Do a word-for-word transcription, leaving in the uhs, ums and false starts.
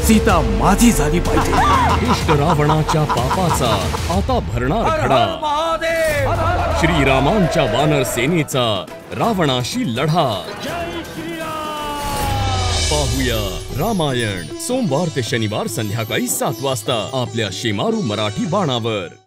सीता माझी झाली पाहिजे। इष्ट रावणाच्या पापाचा आता भरणार खडा, श्रीरामांच्या वानर सेनेचा रावणाशी लढा। पाहूया रामायण सोमवार ते शनिवार संध्याकाळी सात वाजता आपल्या शेमारू मराठी बाणावर।